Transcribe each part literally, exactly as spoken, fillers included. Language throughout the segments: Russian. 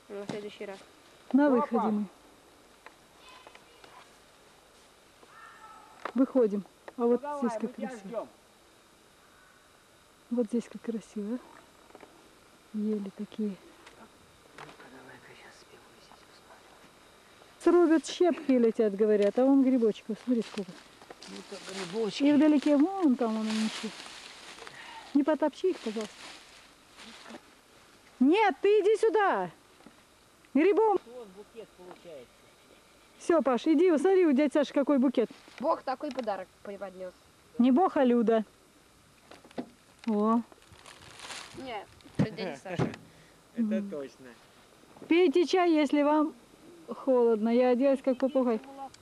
На следующий раз. На выходе мы. Выходим. А вот ну, здесь давай, как красиво. Вот здесь как красиво. Ели такие. Срубят щепки и летят, говорят, а вон грибочков, смотри сколько. Ну, и вдалеке вон там он еще. Не потопчи их, пожалуйста. Нет, ты иди сюда. Грибом. Вот букет получается. Все, Паш, иди, смотри, у дяди Саши какой букет. Бог такой подарок преподнес. Не Бог, а Люда. О. Нет, это дядя Саша. Это точно. Пейте чай, если вам холодно. Я оделась как попугай.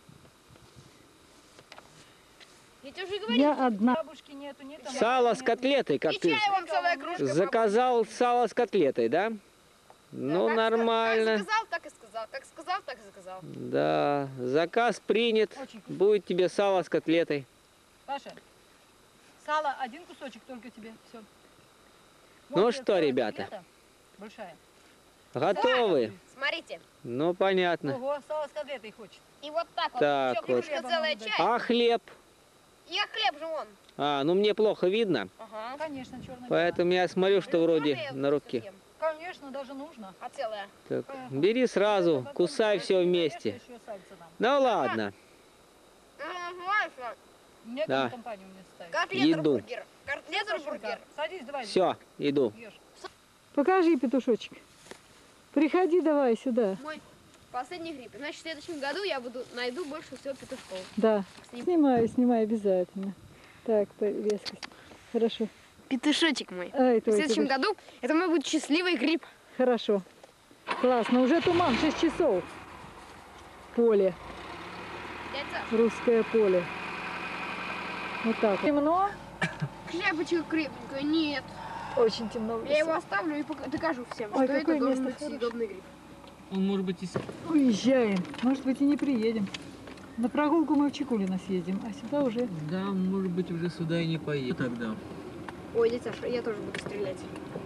Я тебе уже говорил. Я одна. Бабушки нету, нет, там Сало с котлетой, как и ты чай вам целая кружка. заказал сало с котлетой, да? Ну, да, нормально. Как заказал, так и сказал. Как сказал, так и заказал. Да, заказ принят. Будет тебе сало с котлетой. Паша, сало один кусочек только тебе. Все. Ну что, ребята? Большая. Готовы? Смотрите. Ну, понятно. Ого, сало с котлетой хочет. И вот так, так вот. вот. Кружка целая чай. А хлеб? Я хлеб же вон. А, ну мне плохо видно. Ага. Конечно, черный. Поэтому я смотрю, что вроде на руке. Совсем. Конечно, даже нужно. А целая? Так, бери сразу, кусай все вместе. Ну ладно. Мне да. компанию мне ставить. Котлетер-бургер. Котлетер-бургер. Садись, давай. Все, иду. Ешь. Покажи, петушочек. Приходи давай сюда. Мой последний гриб. Значит, в следующем году я буду найду больше всего петушков. Да. Снимаю, снимаю обязательно. Так, резкость. Хорошо. Петушочек мой. Ай, в следующем петуш. году это мой будет счастливый гриб. Хорошо. Классно. Уже туман, шесть часов. Поле. Дядя. Русское поле. Вот так. Темно? Шляпочка крепенькая. Нет. Очень темно. Я его оставлю и докажу всем, Ой, что это какое должен место быть съедобный гриб. Он может быть и... Уезжаем. Может быть и не приедем. На прогулку мы в Чекулино съездим, а сюда уже... Да, может быть уже сюда и не поедем тогда. Ой, дядя Саша, я тоже буду стрелять.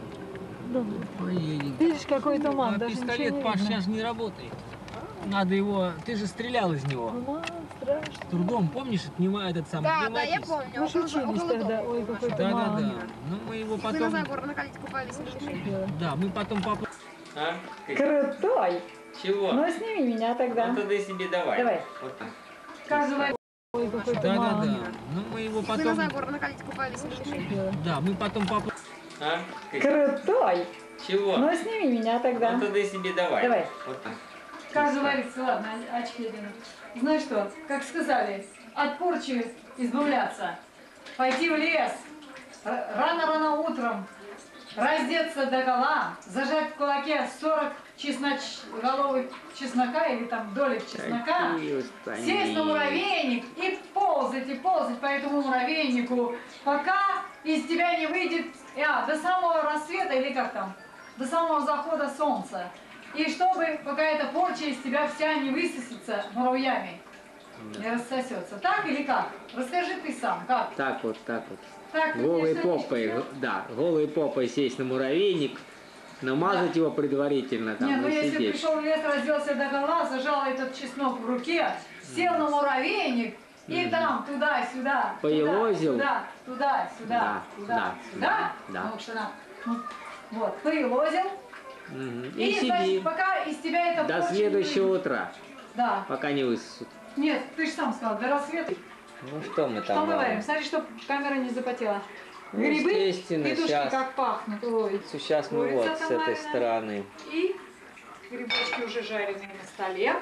Да. Поедем. Видишь, какой туман, А даже пистолет, не Паш, видно. сейчас не работает. Надо его... Ты же стрелял из него. Туман, страшно. С трудом, помнишь, отнимая этот самый Да, да, клематис? я помню. Мы около- шутились около тогда. дома Ой, был какой наш. Да, да, туман. да. Ну мы его Мы потом... на гору накалить купались и решили. Да, мы потом папу... А? Крутой! Чего? Ну сними меня тогда. Ну тогда себе давай. Давай. Вот так. Сказывай. Ой, какой Да, да, туман. да. Ну мы его Мы потом... на гору накалить купались и решили. Да, мы потом папу... А? Крутой! Чего? Ну сними меня тогда. Ну тогда себе давай. Давай. Вот так. Как говорится, ладно, очки одену. Знаешь что, как сказали, от порчи избавляться. Пойти в лес, рано-рано утром, раздеться догола, зажать в кулаке сорок чесноч... головых чеснока или там долек чеснока, сесть на муравейник и ползать, и ползать по этому муравейнику, пока из тебя не выйдет, а, до самого рассвета или как там, до самого захода солнца. И чтобы, пока эта порча из тебя вся не высосется муравьями, да. Не рассосется. Так или как? Расскажи ты сам, как? Так вот, так вот. Так, голой конечно, попой, не... да, голой попой сесть на муравейник, намазать да. его предварительно там. Не, ну если сидеть. пришел в лес, разделся догола, зажал этот чеснок в руке, сел на муравейник и mm-hmm. там туда-сюда, поелозил, туда, туда, сюда, да, туда, да, сюда, да. Ну, что нам, вот, поелозил. Mm-hmm. И, и значит, пока из тебя это до следующего утра, да. пока не высосут. Нет, ты же сам сказал, до рассвета. Ну что мы там? Что мы варим? Смотри, чтобы камера не запотела. Ну, грибы, естественно, петушки сейчас, как пахнут. Ой. Сейчас мы вот с этой стороны. И грибочки уже жареные на столе.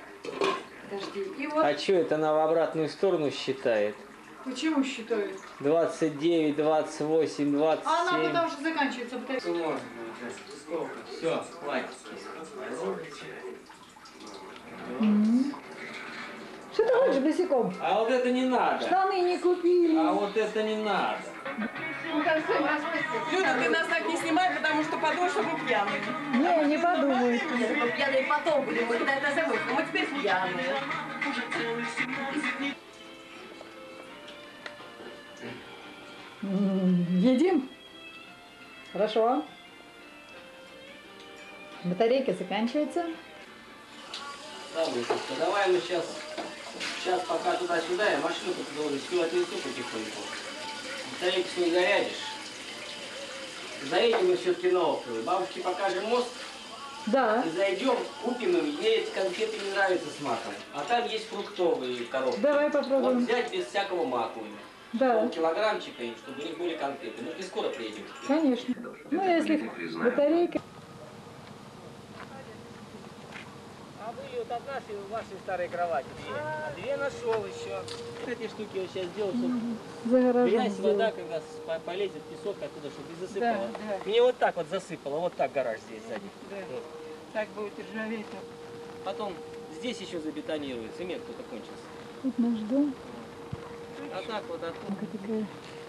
Подожди. И вот. А что это она в обратную сторону считает? Почему считают? двадцать девять, двадцать восемь, двадцать семь. А она потому что заканчивается. Можно. Сколько? Все, хватит. Mm-hmm. Что ты хочешь босиком? А вот это не надо. Штаны не купили. А вот это не надо. Люда, ты нас так не снимай, потому что подумаешь, что мы пьяные. Не, не подумай. Мы пьяные потом будем, мы когда это забудем, но мы теперь пьяные. Едим? Хорошо. Батарейка заканчивается. Да, Бусечка, давай мы сейчас, сейчас пока туда-сюда, я машину туда всю отвезу потихоньку. Батарейку свою зарядишь. Заедем мы все-таки на Оптовый. Бабушке покажем мост. Да. И зайдем, купим им. Ей эти конфеты не нравятся с маком. А там есть фруктовые коробки. Давай попробуем. Вот взять без всякого мака. Да. Килограммчика, чтобы у них были конфеты. Мы не скоро приедем. Конечно. Ну, если батарейка... А были вот от нашей, вашей старой кровати две. А две нашел еще. Эти штуки я сейчас сделал, чтобы За гаражом грязь, сделал. вода, когда с- полезет, песок оттуда, чтобы не засыпало. Да, да. Мне вот так вот засыпало, вот так гараж здесь сзади. Да. Вот. Так будет ржаветь. Потом здесь еще забетонируют, цемент кто-то кончился. Вот наш дом. А так вот оттуда. Такая.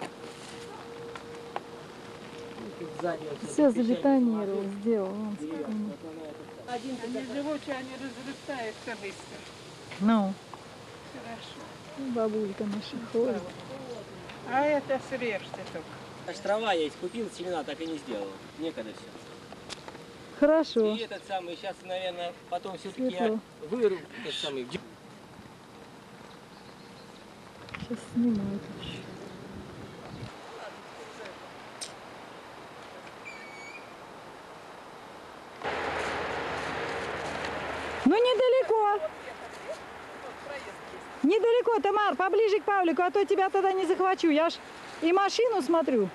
Тут сзади вот Все этот печальный забетонировал, самолет. сделал. Вон Деревянный. спокойно. Вот она этот самый. Один они живучие, они разрастаются быстро. Ну, Хорошо. бабулька наша ходит. А это срежьте только. Аж трава я их купил, семена так и не сделал. Некогда все. Хорошо. И этот самый, сейчас, наверное, потом все-таки я Светло. выру этот самый. Сейчас снимают еще. Ну, недалеко. Недалеко, Тамар, поближе к Павлику, а то тебя тогда не захвачу. Я ж и машину смотрю.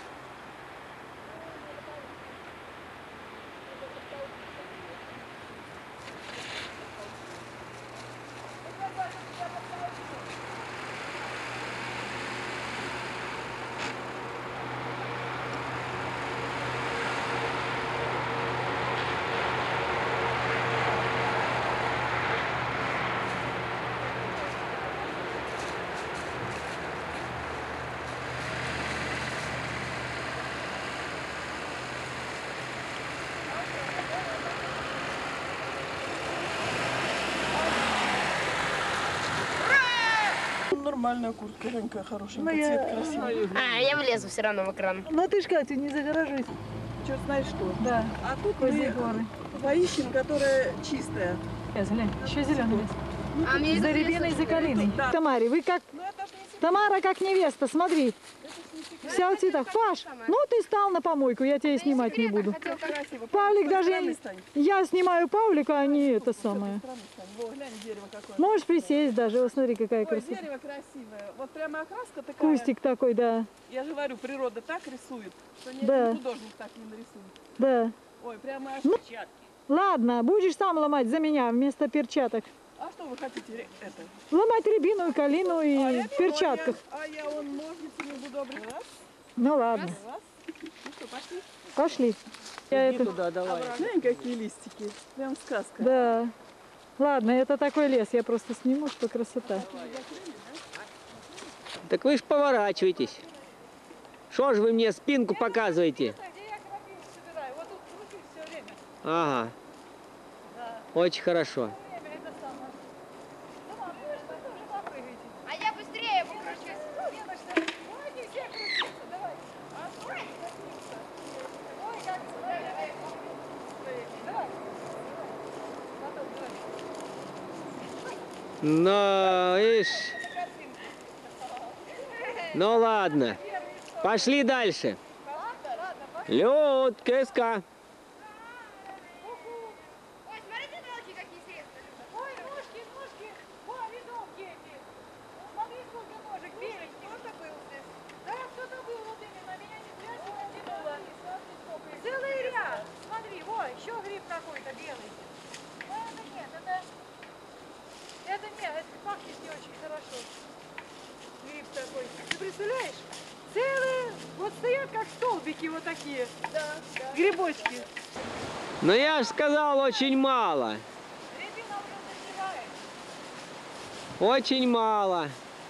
Нормальная куртка, Женька, хорошая, Ну, цвет я- красивый. А, я влезу все равно в экран. Ну ты ж, Катя, не загораживайся. Черт знает что. Да, А тут возле мы горы. поищем, которая чистая. Сейчас, глянь, еще зеленый лес. А мне За этот лес рябиной, очень за калиной. Да. Тамаре, вы как... Ну это ж не секрет. Тамара как невеста, смотри. Вся в цветах. Паш, ну ты стал на помойку, я тебя и снимать не буду. Хотел как... Красиво. Павлик С той даже... стороны стань. Я снимаю Павлика, а не это С этой самое. стороны стань. Во, глянь, дерево какое. Можешь присесть даже, вот смотри, какая Ой, красота. дерево красивое. Вот прямо окраска такая. Кустик такой, да, Я же говорю, природа так рисует, что ни Да. один художник так не нарисует. да. Ой, прямо аж... Ну, ладно, будешь сам ломать за меня вместо перчаток. А что вы хотите? ре- Это? Ломать рябину и калину А, и я в перчатках. А я, а я он ножницами буду обрезать. Ну ладно, Раз. Ну что, пошли? пошли. Я Иди это... туда, давай. Глянь, какие листики. Прям сказка. Да. Ладно, это такой лес, я просто сниму, что красота. Так вы ж поворачивайтесь. Что ж вы мне спинку показываете? Где я крапиву собираю? Вот тут кручусь все время. Ага. Очень хорошо. Время это самое. Ну, а вы что тоже попрыгайте. А я быстрее покручусь. Не на что. Ой, не все крутятся, давай. А ой, крутиться. Ой, как давай, давай. Давай. Потом, давай. Ну, ишь. Ну ладно. Пошли дальше. Лед, КСК. Ой, смотрите, мелочи какие интересные. Ой, ножки, ножки. Ой, видовки эти. Смотри, сколько ножек беленьких. Кто-то был здесь. Да, кто-то был, вот именно. Меня не зря сюда тянуло. Целый ряд. Смотри, ой, еще гриб какой-то белый. Ой, это нет, это... Это нет, это пахнет не очень хорошо. Гриб такой. Ты представляешь? Целые, вот стоят как столбики вот такие. Да, да. Грибочки. Но я же сказал, очень мало. Рябина уже засевает. Очень мало.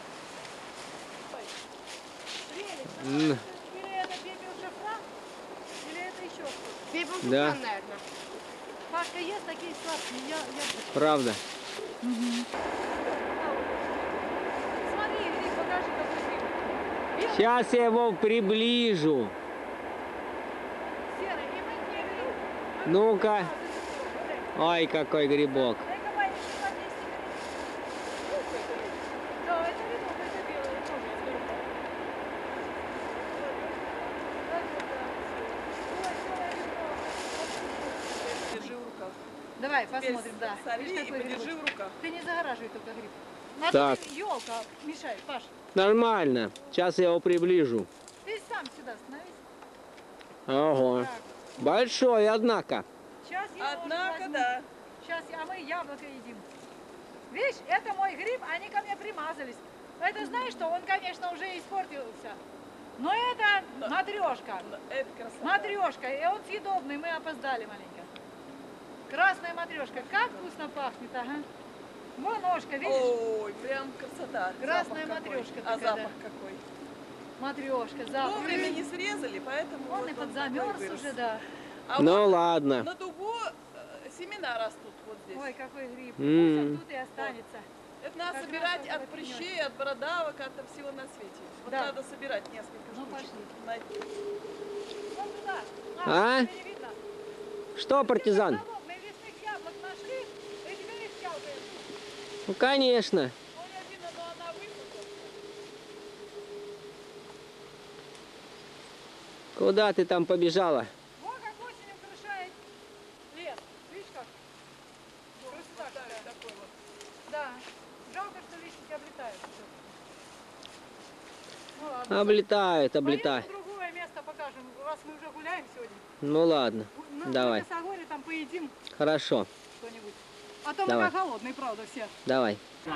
Прелесть. М, Или это пепел шафран, или это еще что-то. Пепел Да. шафран, наверное. Пашка ест такие сладкие, я, я... Правда. Смотри, иди, покажи, какой гриб. Белый, Сейчас я его приближу. серый, и мы не гриб. Ну-ка. А, ты Ой, какой грибок. Дай-ка, Ваня, сюда двести гривен. Да, это видно, это белое, тоже из гриба. Держи в руках. Давай, Теперь посмотрим, да. сорви Видишь, и какой подержи грибок? в руках. Ты не загораживай только гриб. А Так. тут елка мешает, Паш. Нормально. Сейчас я его приближу. Ты сам сюда становись. Ого. Большой, однако. Сейчас я Однако, да. Сейчас, а мы яблоко едим. Видишь, это мой гриб, они ко мне примазались. Это знаешь что, он, конечно, уже испортился. Но это матрешка. Это красота. Матрешка, и он съедобный, мы опоздали маленько. Красная матрешка, как вкусно пахнет, ага. Вон ножка, видишь? Ой, прям красота. Красная Запах какой. матрешка А такая, запах какой. Матрешка, запах. Вовремя не срезали, поэтому Он вот и такой подзамерз вырос. уже, да. А Ну вот ладно. на дугу э, семена растут вот здесь. Ой, какой гриб. М. Пусть он тут и останется. Это надо как собирать раз от вот прыщей, от бородавок, от всего на свете. Вот Да. надо собирать несколько Ну, штучек. пошли. Найти. Вон туда. А? теперь видно. Что, партизан? Мы лесных яблок нашли, и теперь их щелкаем. Ну, конечно. Ну, не один, но она высохла. Куда ты там побежала? Вот как осенью украшает лес. Видишь как? Красота Да, какая. такой вот. Да. Жалко, что листики облетают. всё. Ну ладно. Облетают, облетают. Пойдем в другое место покажем, раз мы уже гуляем сегодня. Ну ладно, Ну, давай. на Косогоре там поедим Хорошо, что-нибудь. А то Давай. мы как голодные, правда, все. давай.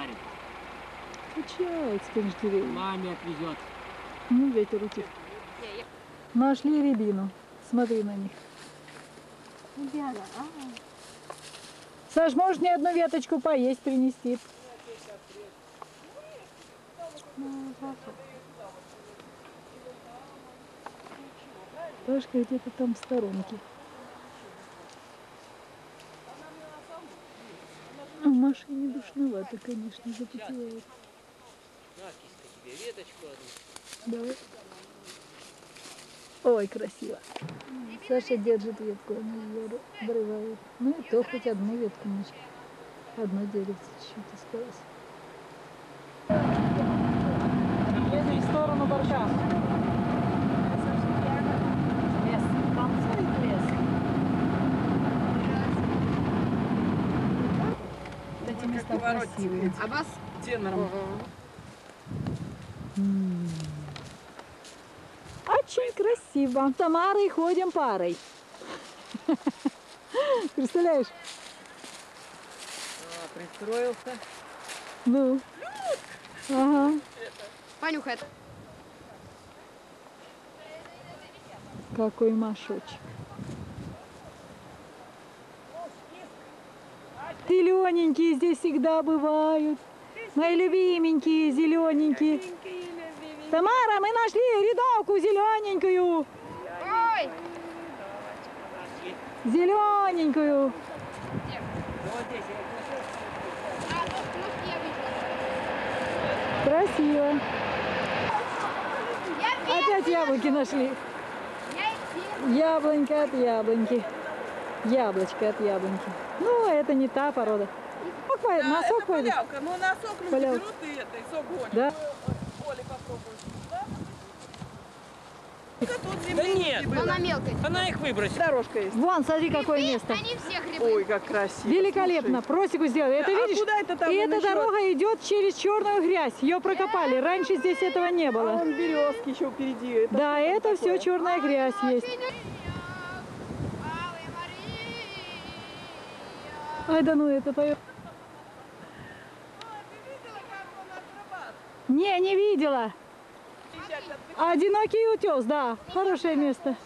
Качает, конечно, деревья. Маме отвезет. Ну, ветер утих. Нашли рябину. Смотри на них. Саш, можешь мне одну веточку поесть принести? Пашка где-то там в сторонке. А машине душновато, конечно, запотевает. На, киска, тебе веточку одну. Давай. Ой, красиво. Саша держит ветку, она ее обрывает. Ну и то хоть одну ветку может. Одно деревце чуть-чуть осталось. Едем в сторону Барка. Лес. Танцует лес. Вот эти места красивые. Аббас? Тенором. Очень красиво. С Тамарой ходим парой. Представляешь? Пристроился. Ну. Ага. Понюхай. Какой машочек. Зелененькие здесь всегда бывают. Мои любименькие, зелененькие. Тамара, мы нашли рядовку зелененькую. Ой! Зелененькую. А, вот, ну, я вижу. Красиво. Я Опять яблоки нашли. Я и Яблонька от яблоньки. Яблочко от яблоньки. Ну, это не та порода. Сок пой- Да, на сок это пойдет. полявка. Ну, на сок люди Полявка. берут и это, и сок гонят. Да? Оля попробует. Да? Это тут Да земляники нет. было. она мелкая. Она их выбросит. Дорожка есть. Вон, смотри, какое место. Они все грибы. Ой, как красиво. Великолепно. Просеку сделали. Это А видишь? куда это там И он эта еще? дорога идет через черную грязь. Ее прокопали. Раньше здесь этого не А было. вон березки еще впереди. Это Да, что там это все такое? черная грязь есть. Ай, да ну, это поет. Не, не видела. Одинокий утес, да. Хорошее место.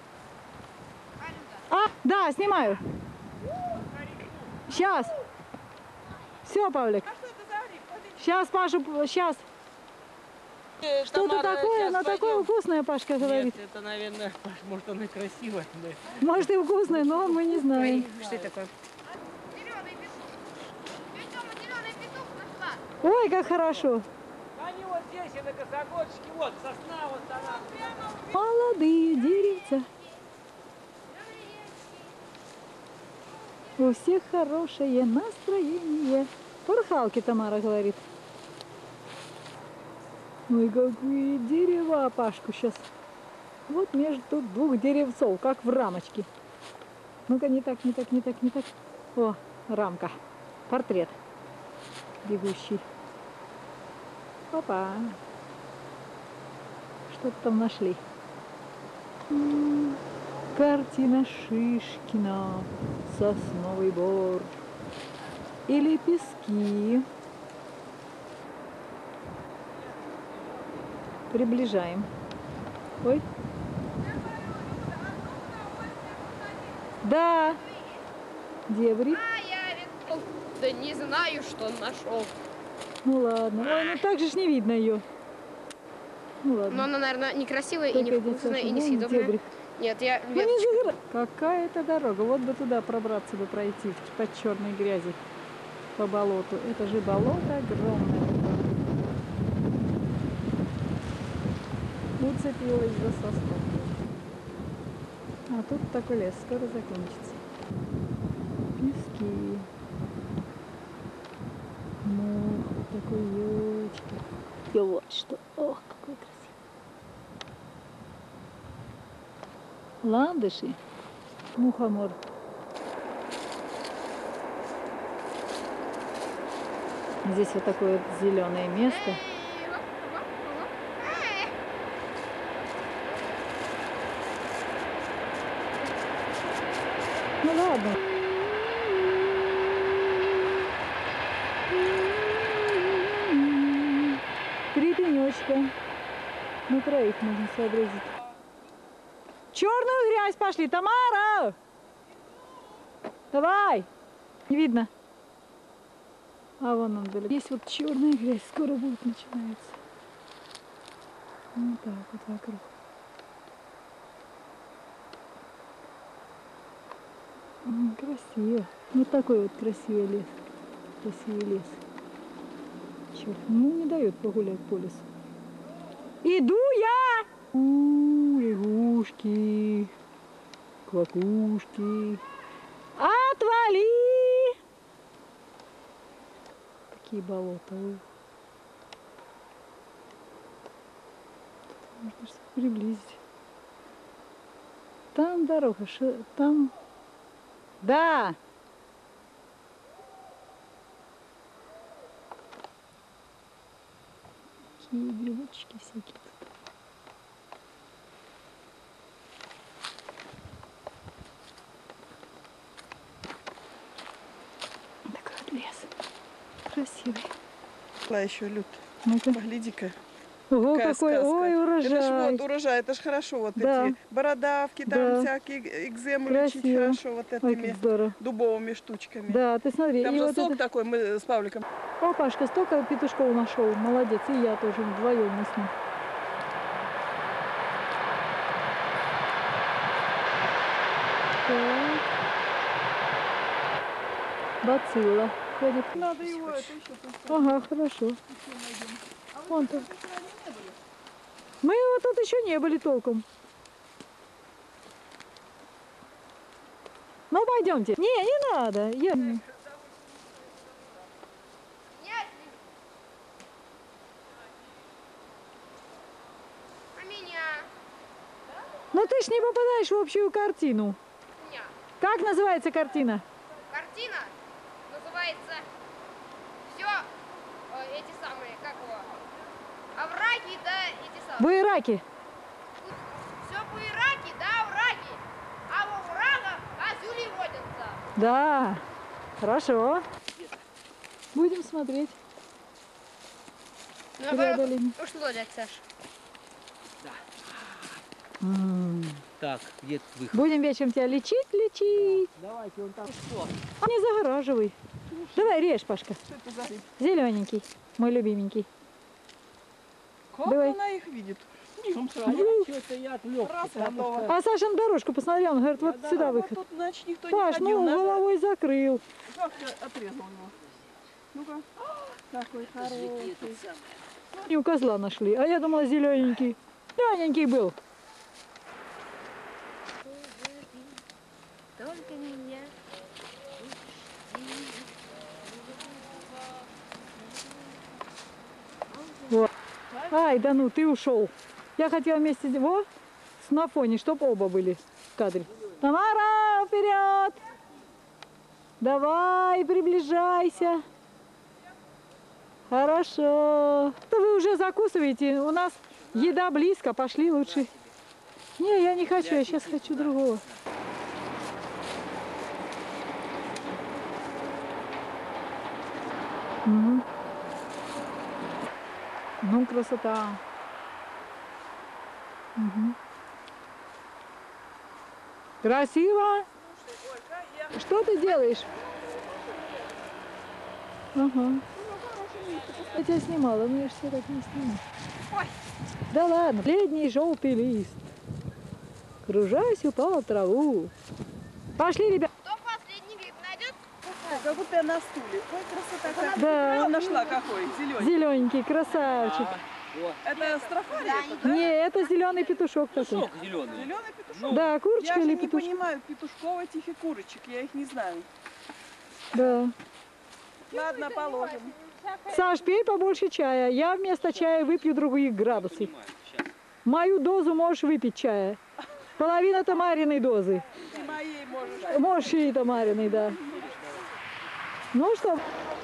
А, да, снимаю. Сейчас. Все, Павлик. Сейчас, Паша, сейчас. Э, Что-то Тамара, такое, щас но такое пойдем. вкусное, Пашка говорит. Нет, это, наверное, Паш, может, она красивая. Да. Может и вкусное, но мы не знаем. Что это такое? Зеленый петух. Тёма, зеленый петух нашла. Ой, как хорошо. Они вот здесь, и на косогорчике, вот, сосна, вот она. Молодые деревца. У всех хорошее настроение. Порхалки, Тамара говорит. Ой, какие дерева, Пашку сейчас. Вот между двух деревцов, как в рамочке. Ну-ка, не так, не так, не так, не так. О, рамка. Портрет. Бегущий. Опа. Что-то там нашли. М-м, картина Шишкина. Сосновый бор. И лепестки. Приближаем. Ой. Да. Дебри. А, я ведь- Да не знаю, что он нашел. Ну ладно. Ой, ну так же ж не видно ее. Ну ладно. Но она, наверное, некрасивая и Только идет невкусная, Саша, и вон несъедобная. дебри. Нет, я Ну не веточку. загора- Какая-то дорога. Вот бы туда пробраться бы пройти по черной грязи. По болоту. Это же болото огромное. Уцепилась за сосну. А тут такой лес. Скоро закончится. Пески. Мох такой, елочка. И вот что. Ох, какой красивый. Ландыши. Мухомор. Здесь вот такое вот зеленое место. Эй, оп, оп, оп. Эй. Ну ладно. Три пенечка. На троих можно сообразить. Черную грязь пошли, Тамара! Давай! Не видно. А вон он далеко. Есть вот черная грязь, скоро будет начинается. Вот так вот вокруг. М, Красиво. Вот такой вот красивый лес. Красивый лес. Черт, ну не дает погулять по лесу. Иду я! У, лягушки, квакушки. Отвали! Такие болота. ой. Тут можно что-то приблизить. Там дорога, шо- там... Да! Такие грибочки всякие тут. Такой вот лес. Красивый. Была еще Люд. Ну-ка. Погляди-ка. Ого, Какая какой, сказка. ой, Это ж урожай. вот урожай, это ж хорошо. Вот Да. эти бородавки, там Да. всякие экземы лечить Красиво. хорошо вот Ой, этими как здорово. дубовыми штучками. Да, ты смотри. Там и же вот сок это... такой, мы с Павликом. О, Пашка, столько петушков нашел. Молодец. И я тоже. Вдвоем мы с ним. Так. Бацилла ходит. Надо его, это еще тут. Ага, хорошо. Вон тут. Мы вот тут еще не были толком. Ну, пойдемте. Не, не надо. Я... Нет. А меня? Ну, ты ж не попадаешь в общую картину. Меня. Как называется картина? Картина называется все эти самые, как его, овраги, да, эти самые. Буераки. Все буераки, да, овраги. А в оврагах козюли водятся. Да. Хорошо. Будем смотреть. Преодоление. Ушло, дядь Саш. М. Так, где тут выход? Будем вечером тебя лечить, лечить. Давайте вон там. Что? А не загораживай. Давай, режь, Пашка. Что это за рыб? Зелененький, мой любименький. Как Давай. она их видит? Днем А сразу. я что-то я отвлек. Раз, готово. А Саша на дорожку посмотри, он говорит, вот Да, сюда А вот выход. тут, значит, никто Паш, не ходил. ну Надо- головой закрыл. Как-то отрезал его. Ну-ка. Такой хороший. И у козла нашли, а я думала зелененький. Зелененький был. Только меня. Ай, да ну, ты ушел. Я хотела вместе с... Во, на фоне, чтобы оба были в кадре. Тамара, вперед! Давай, приближайся. Хорошо. То вы уже закусываете. У нас еда близко. Пошли лучше. Не, я не хочу. Я сейчас хочу другого. Угу. Ну, красота. Угу. Красиво. Что ты делаешь? Ага. Я тебя снимала, но я же все так не сниму. Ой. Да ладно, последний желтый лист. Кружась, упал в траву. Пошли, ребят. Кто последний гриб найдет? Как будто я на стуле. Ой, красота какая. Да. А, нашла какой, зеленый. Зелененький, красавчик. Это строфария? это, да? Не, это зеленый петушок такой. Сок зеленый. Зеленый петушок? Да, Я курочка же или не петушок. понимаю петушковых и курочек, я их не знаю. Да. Ладно, положим. Саш, пей побольше чая. Я вместо чая выпью другие градусы. Мою дозу можешь выпить чая. Половина Тамариной дозы. И моей можешь. Можешь и Тамариной, да. Ну что?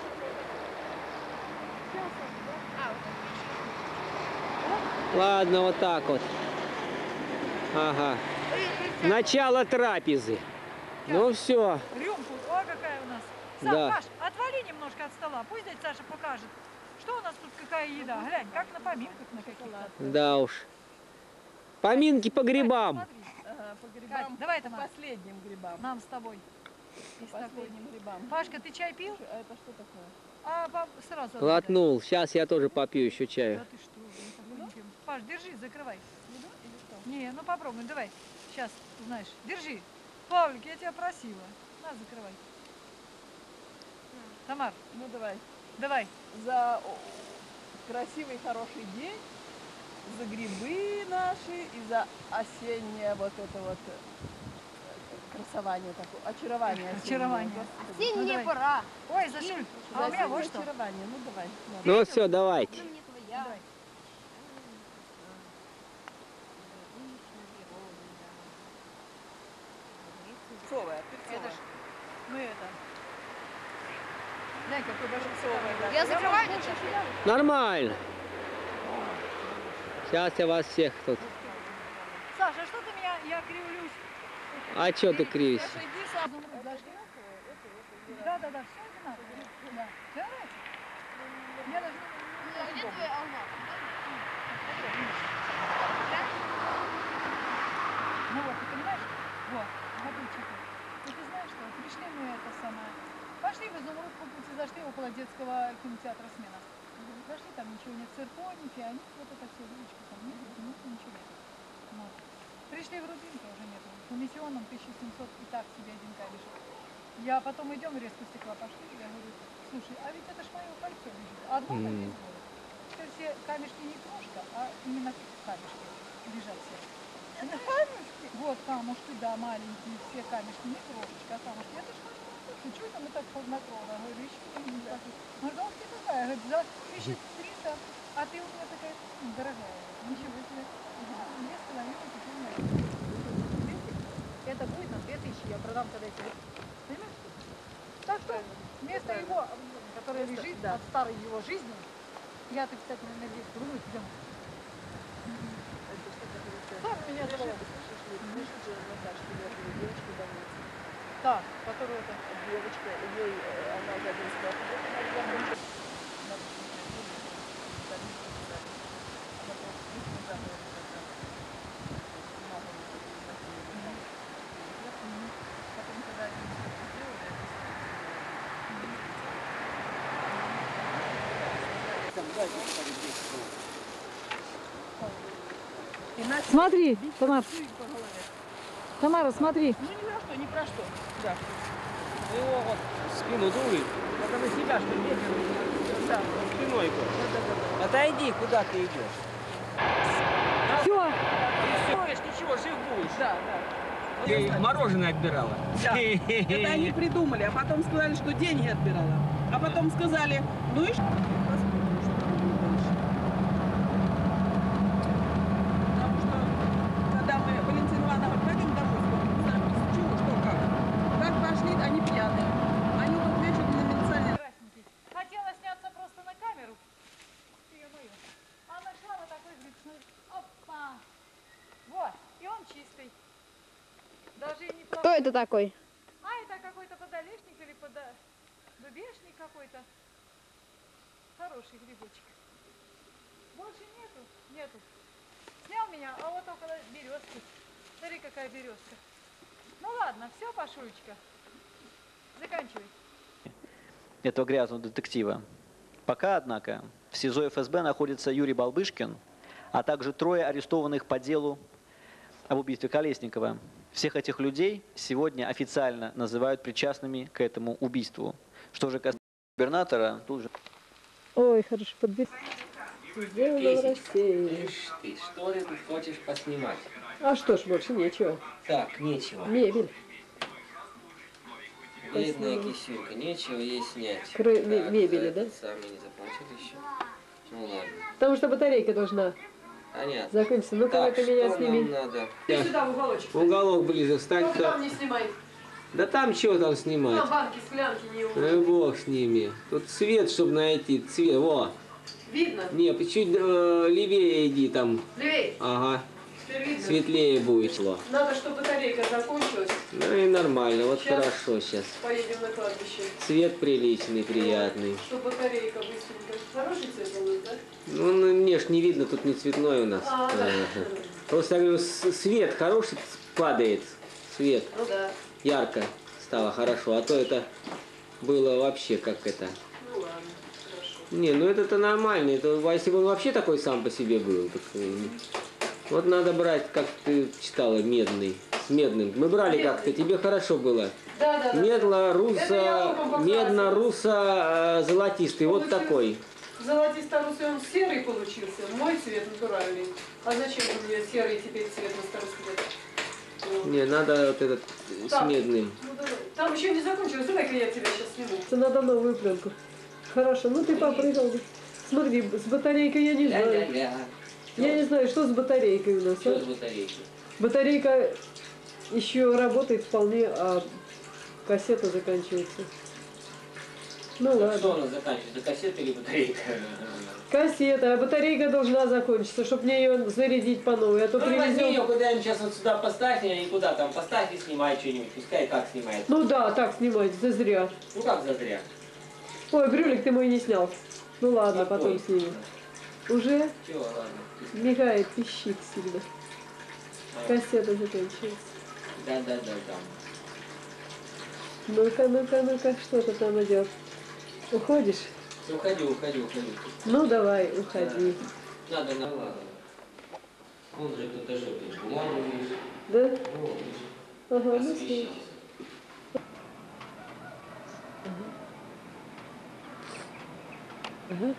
Ладно, вот так вот. Ага. Начало трапезы. Ну все. Рюмку, о, какая у нас. Саш, Да. Паш, отвали немножко от стола. Пусть дядя Саша покажет, что у нас тут, какая еда. Глянь, как на поминках на каких-то. Да уж. Поминки по грибам. Ага, по Кать, грибам. давай, Тамара. Последним грибам. Нам с тобой. И с такой. Последним грибам. Пашка, ты чай пил? А это что такое? А пап, сразу. Глотнул. Сейчас я тоже попью еще чаю. Да ты что, мы такой не пьем. Паш, держи, закрывай. Не, ну попробуй, давай. Сейчас, знаешь, держи. Павлик, я тебя просила. На, закрывай. Тамар, Ну давай. давай. За о, красивый, хороший день, за грибы наши и за осеннее вот это вот э, красование такое, очарование. осеннее. Очарование. Господи. Осенняя Ну, давай. пора. Ой, зашли. За А у меня вот осеннее что. очарование. Ну давай. ладно. Ну все, давайте. Не твоя. Давай. Перцовая, Это перцовая. ж, ну это. Глянь, какой большой Перцовая, да. Я закрываю на Нормально. Сейчас я вас всех тут. Саша, что ты меня, я кривлюсь? А что ты кривишься? Саша, иди сам. Зашли? Да, да, да, все одинаково. Да. Тебе нравится? Я даже не Где твой алма? Ну вот, ты понимаешь? Вот, смотри, и ты знаешь что, пришли мы это самое, пошли в Изумруд, по пути зашли около детского кинотеатра «Смена». Зашли, там ничего нет, цирконий, пианино, вот это все, ручки там нет, ну, ничего нет. Вот. Пришли в Рубинка, уже нету. В комиссионном тысяча семьсот и так себе один камешек. Я потом идем, резко стекла пошли, я говорю, слушай, а ведь это ж мое кольцо лежит, одно на весь город. Теперь все камешки не крошка, а именно камешки лежат все. Это камешки? Вот камушки, да, маленькие, все камешки, не крошечка, а камушки. Это ж слушай, что это мы так хладнокровно? Я говорю, еще не так. Ну, ты какая? Говорит, за тысячу триста, а ты у меня такая «М, дорогая. Ничего себе. Две с половиной теперь на это будет на две тысячи, я продам когда эти. Понимаешь? Так что вместо его, который лежит от старой его жизни, я-то, кстати, на надеюсь, думаю, идем. Как меня зовут? Так, которую это? Девочка, ей, э, она за один склад. Смотри, Тамара. Тамара, смотри. Ну ни на что, ни про что. Да. Ну его вот спину дует. Это на себя, что ветер Да. спиной идет. Отойди, куда ты идешь? Все. Ты стоишь, ничего, жив будешь. Да, да. Ты мороженое отбирала. Да. Это они придумали, а потом сказали, что деньги отбирала. А потом сказали, ну и что? это такой? А, это какой-то подолешник или подо... дубешник какой-то. Хороший грибочек. Больше нету? Нету. Снял меня, а вот около березки. Смотри, какая березка. Ну ладно, все, Пашулечка. Заканчивай. Этого грязного детектива. Пока, однако, в СИЗО эф эс бэ находится Юрий Балбышкин, а также трое арестованных по делу об убийстве Колесникова. Всех этих людей сегодня официально называют причастными к этому убийству. Что же касается губернатора, тут же... Ой, хорошо, подбить. Сделано в России. Ишь ты, что ты тут хочешь поснимать? А что ж, больше нечего. Так, нечего. Мебель. Бедная кисюлька, нечего ей снять. Кры- Так, ме- мебели, за да? этот Сами не заплатили еще. Ну ладно. Потому что батарейка должна Понятно. закончиться. Ну-ка, Так, это меня что нам сними. надо? Ты сюда в уголочек. Уголок ближе встань. Только там не снимай. Да там чего там На снимать? банки, склянки не Ну увидишь. и бог с ними. Тут свет, чтобы найти. Цвет. Во. Видно? Не, чуть э, левее иди там. Левей, Ага. теперь видно. Светлее будет. Во. Надо, чтобы батарейка закончилась. Ну и нормально. Вот Сейчас. хорошо сейчас. Поедем на кладбище. Цвет приличный, приятный. Чтобы батарейка быстренько. Хороший цвет будет, да? Ну, ну, не ж не видно, тут не цветной у нас. А, да. Ага. Просто я говорю, с- свет хороший падает. Свет. Ну да. Ярко стало хорошо. А то это было вообще как это. Ну ладно, хорошо. Не, ну это-то нормально. Это, если бы он вообще такой сам по себе был. Так, э, вот надо брать, как ты читала, медный. С медным. Мы брали как-то, тебе хорошо было. Да, да, да. Медно, Это я руссо, луком покрасила. медно, руссо, э, золотистый. Вот Получился. такой. Золотисто-русый он серый получился. Мой цвет натуральный. А зачем же мне серый теперь цвет на старый цвет? Вот. Не, надо вот этот э, с Так. медным. Ну, давай. Там еще не закончилось. Давай-ка я тебя сейчас сниму. Надо новую пленку. Хорошо, ну ты попрыгал. Смотри, с батарейкой я не знаю. Ля-ля-ля. Я не знаю, что с батарейкой у нас. Что а? с батарейкой? Батарейка еще работает вполне, а кассета заканчивается. Ну Что ладно. у нас заканчивается? Кассета или батарейка? Кассета, а батарейка должна закончиться, чтобы мне ее зарядить по новой. А то Ну возьми ее привезем. куда-нибудь сейчас вот сюда поставь, и куда там поставь и снимай что-нибудь. Пускай как снимает. Ну да, так снимать, за зря. Ну как зазря? Ой, брюлик ты мой не снял. Ну ладно, Какой? потом снимем. Уже Чего, ладно. мигает, пищит сильно. Кассета заканчивается. Да-да-да-да. Ну-ка, ну-ка, ну-ка, что ты там идет? Уходишь? Уходи, уходи, уходи. Ну давай, уходи. Надо на ладно. Он же тут даже бумагу видишь. Да? Вот, Ага, ну освещение. все. Ага.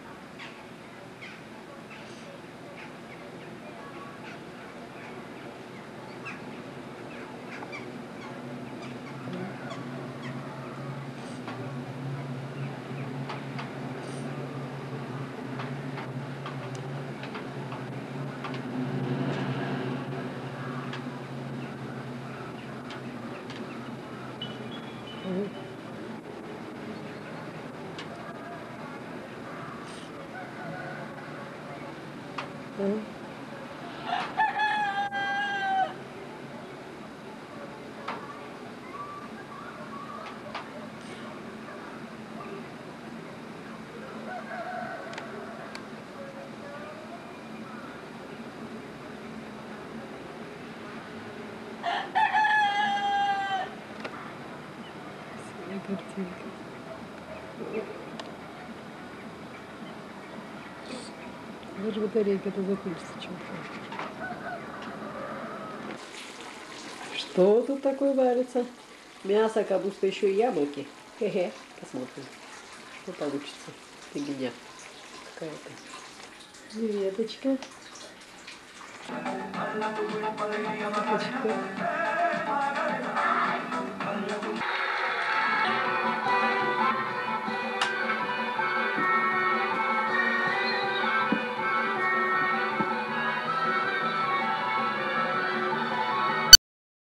Ага. Ага. Красивая картинка. Даже батарейка-то закончится чем-то. Что тут такое варится? Мясо, капуста, еще и яблоки. Хе-хе. Посмотрим, что получится. Фигня какая-то. Веточка. Веточка.